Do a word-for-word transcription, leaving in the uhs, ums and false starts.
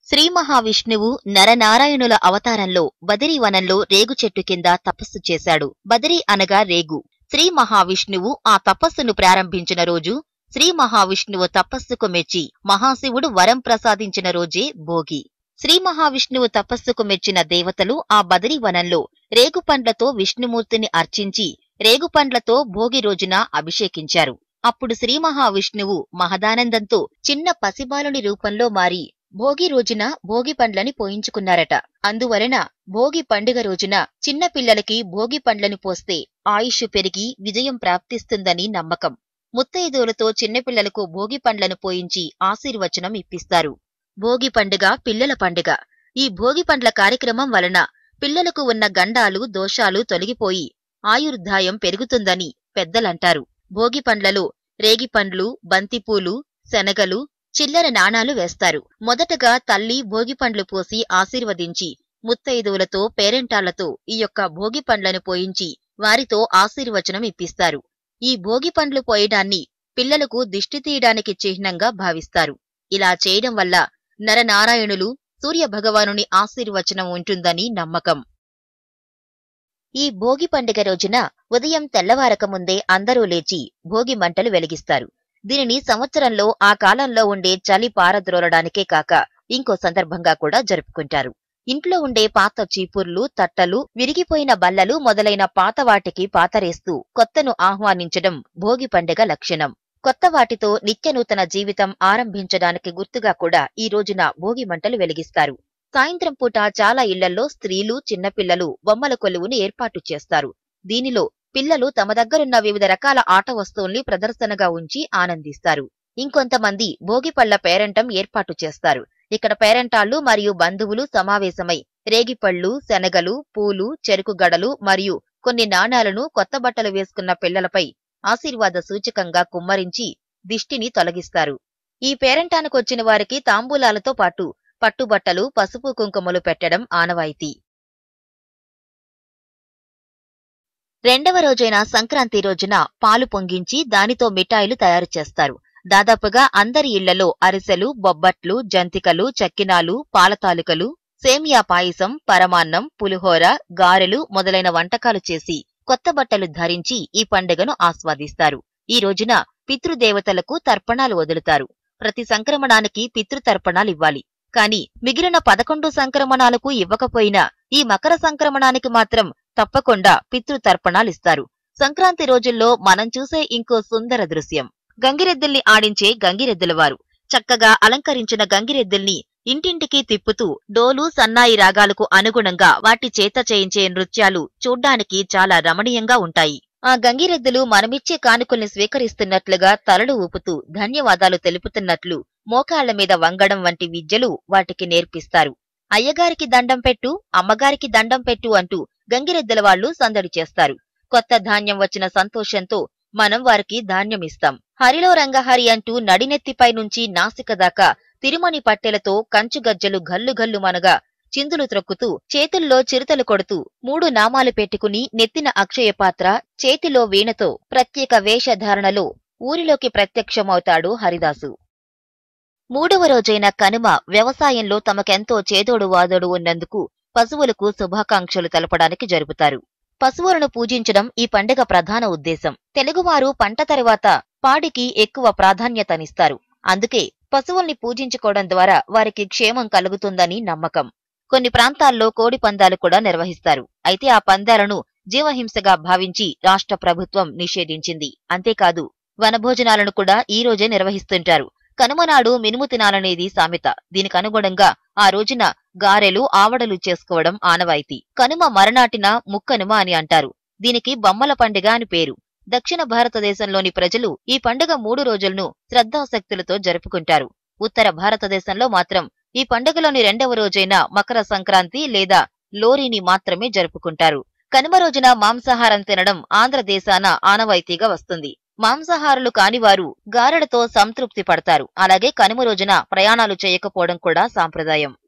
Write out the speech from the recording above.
శ్రీ మహావిష్ణువు నరనారాయణుల అవతారంలో బదరీ వనంలో రేగు చెట్టు కింద తపస్సు చేశాడు. బదరీ అనగా రేగు. శ్రీ మహావిష్ణువు ఆ తపస్సును ప్రారంభించిన రోజు, శ్రీ మహావిష్ణువు తపస్సుకు మెచ్చి మహాశివుడు వరం ప్రసాదించిన రోజే భోగి. శ్రీ మహావిష్ణువు తపస్సుకు మెచ్చిన దేవతలు ఆ బదరీ వనంలో రేగుపండ్లతో విష్ణుమూర్తిని అర్చించి రేగుపండ్లతో భోగి రోజున అభిషేకించారు. అప్పుడు శ్రీ మహావిష్ణువు మహదానందంతో చిన్న పసిబాలుని రూపంలో మారి భోగి రోజున భోగి పండ్లని పోయించుకున్నారట. అందువలన భోగి పండుగ రోజున చిన్న పిల్లలకి భోగి పండ్లను పోస్తే ఆయుష్ పెరిగి విజయం ప్రాప్తిస్తుందని నమ్మకం. ముత్తైదువులతో చిన్నపిల్లలకు భోగి పండ్లను పోయించి ఆశీర్వచనం ఇప్పిస్తారు. భోగి పండుగ పిల్లల పండుగ. ఈ భోగి పండ్ల కార్యక్రమం వలన పిల్లలకు ఉన్న గండాలు దోషాలు తొలగిపోయి ఆయుర్దాయం పెరుగుతుందని పెద్దలంటారు. భోగి పండ్లలో రేగిపండ్లు, బంతిపూలు, శనగలు, చిల్లర నాణాలు వేస్తారు. మొదటగా తల్లి భోగిపండ్లు పోసి ఆశీర్వదించి ముత్తైదువులతో పేరెంటాళ్లతో ఈ యొక్క భోగి పండ్లను పోయించి వారితో ఆశీర్వచనం ఇప్పిస్తారు. ఈ భోగి పండ్లు పోయడాన్ని పిల్లలకు దిష్టి తీయడానికి చిహ్నంగా భావిస్తారు. ఇలా చేయడం వల్ల నరనారాయణులు సూర్యభగవానుని ఆశీర్వచనం ఉంటుందని నమ్మకం. ఈ భోగి పండుగ రోజున ఉదయం తెల్లవారకముందే అందరూ లేచి భోగి మంటలు వెలిగిస్తారు. దీనిని సంవత్సరంలో ఆ కాలంలో ఉండే చలి పారద్రోలడానికే కాక ఇంకో సందర్భంగా కూడా జరుపుకుంటారు. ఇంట్లో ఉండే పాత చీపుర్లు, తట్టలు, విరిగిపోయిన బల్లలు మొదలైన పాత వాటికి పాతరేస్తూ కొత్తను ఆహ్వానించడం భోగి పండుగ లక్షణం. కొత్త వాటితో నిత్యనూతన జీవితం ఆరంభించడానికి గుర్తుగా కూడా ఈ రోజున భోగి మంటలు వెలిగిస్తారు. సాయంత్రం పూట చాలా ఇళ్లలో స్త్రీలు, చిన్నపిల్లలు బొమ్మల కొలువును ఏర్పాటు చేస్తారు. దీనిలో పిల్లలు తమ దగ్గరున్న వివిధ రకాల ఆట వస్తువుల్ని ప్రదర్శనగా ఉంచి ఆనందిస్తారు. ఇంకొంతమంది భోగిపళ్ల పేరంటం ఏర్పాటు చేస్తారు. ఇక్కడ పేరంటాళ్లు మరియు బంధువులు సమావేశమై రేగిపళ్లు, శనగలు, పూలు, చెరుకు గడలు మరియు కొన్ని నాణాలను కొత్త బట్టలు వేసుకున్న పిల్లలపై ఆశీర్వాద సూచకంగా కుమ్మరించి దిష్టిని తొలగిస్తారు. ఈ పేరంటానికొచ్చిన వారికి తాంబూలాలతో పాటు పట్టుబట్టలు, పసుపు కుంకుమలు పెట్టడం ఆనవాయితీ. రెండవ రోజైన సంక్రాంతి రోజున పాలు పొంగించి దానితో మిఠాయిలు తయారు చేస్తారు. దాదాపుగా అందరి ఇళ్లలో అరిసెలు, బొబ్బట్లు, జంతికలు, చక్కినాలు, పాలతాలికలు, సేమియా పాయసం, పరమాన్నం, పులిహోర, గారెలు మొదలైన వంటకాలు చేసి కొత్త బట్టలు ధరించి ఈ పండుగను ఆస్వాదిస్తారు. ఈ రోజున పితృదేవతలకు తర్పణాలు వదులుతారు. ప్రతి సంక్రమణానికి పితృతర్పణాలివ్వాలి. కాని మిగిలిన పదకొండు సంక్రమణాలకు ఇవ్వకపోయినా ఈ మకర సంక్రమణానికి మాత్రం తప్పకుండా పితృతర్పణాలిస్తారు. సంక్రాంతి రోజుల్లో మనం చూసే ఇంకో సుందర దృశ్యం గంగిరెద్దుల్ని ఆడించే గంగిరెద్దులవారు. చక్కగా అలంకరించిన గంగిరెద్దుల్ని ఇంటింటికి తిప్పుతూ డోలు, సన్నాయి రాగాలకు అనుగుణంగా వాటి చేత చేయించే నృత్యాలు చూడ్డానికి చాలా రమణీయంగా ఉంటాయి. ఆ గంగిరెద్దులు మనమిచ్చే కానుకల్ని స్వీకరిస్తున్నట్లుగా తలలు ఊపుతూ ధన్యవాదాలు తెలుపుతున్నట్లు మోకాళ్ల మీద వంగడం వంటి విద్యలు వాటికి నేర్పిస్తారు. అయ్యగారికి దండం పెట్టు, అమ్మగారికి దండం పెట్టు అంటూ గంగిరెద్దుల వాళ్లు సందడి చేస్తారు. కొత్త ధాన్యం వచ్చిన సంతోషంతో మనం వారికి ధాన్యమిస్తాం. హరిలో రంగహరి అంటూ నడినెత్తిపై నుంచి నాసిక దాకా తిరుమణి పట్టెలతో కంచుగజ్జలు గల్లు గల్లు మనగా చిందులు త్రొక్కుతూ చేతుల్లో చిరుతలు కొడుతూ మూడు నామాలు పెట్టుకుని నెత్తిన అక్షయ పాత్ర, చేతిలో వీణతో ప్రత్యేక వేషధారణలో ఊరిలోకి ప్రత్యక్షమవుతాడు హరిదాసు. మూడవ రోజైన కనుమ వ్యవసాయంలో తమకెంతో చేదోడు వాదోడు ఉన్నందుకు పశువులకు శుభాకాంక్షలు తెలపడానికి జరుపుతారు. పశువులను పూజించడం ఈ పండుగ ప్రధాన ఉద్దేశం. తెలుగువారు పంట తరువాత పాడికి ఎక్కువ ప్రాధాన్యతనిస్తారు. అందుకే పశువుల్ని పూజించుకోవడం ద్వారా వారికి క్షేమం కలుగుతుందని నమ్మకం. కొన్ని ప్రాంతాల్లో కోడి పందాలు కూడా నిర్వహిస్తారు. అయితే ఆ పందాలను జీవహింసగా భావించి రాష్ట్ర ప్రభుత్వం నిషేధించింది. అంతేకాదు వనభోజనాలను కూడా ఈ రోజే నిర్వహిస్తుంటారు. కనుమనాడు మినుము తినాలనేది సామెత. దీనికి అనుగుణంగా ఆ రోజున గారెలు, ఆవడలు చేసుకోవడం ఆనవాయితీ. కనుమ మరనాటిన ముక్కనుమ అని అంటారు. దీనికి బొమ్మల పండుగ అని పేరు. దక్షిణ భారతదేశంలోని ప్రజలు ఈ పండుగ మూడు రోజులను శ్రద్ధాశక్తులతో జరుపుకుంటారు. ఉత్తర భారతదేశంలో మాత్రం ఈ పండుగలోని రెండవ రోజైన మకర సంక్రాంతి లేదా లోరీని మాత్రమే జరుపుకుంటారు. కనుమ రోజున మాంసాహారం తినడం ఆంధ్రదేశాన ఆనవాయితీగా వస్తుంది. మాంసాహారులు కానివారు గారెలతో సంతృప్తి పడతారు. అలాగే కనుమ రోజున ప్రయాణాలు చేయకపోవడం కూడా సాంప్రదాయం.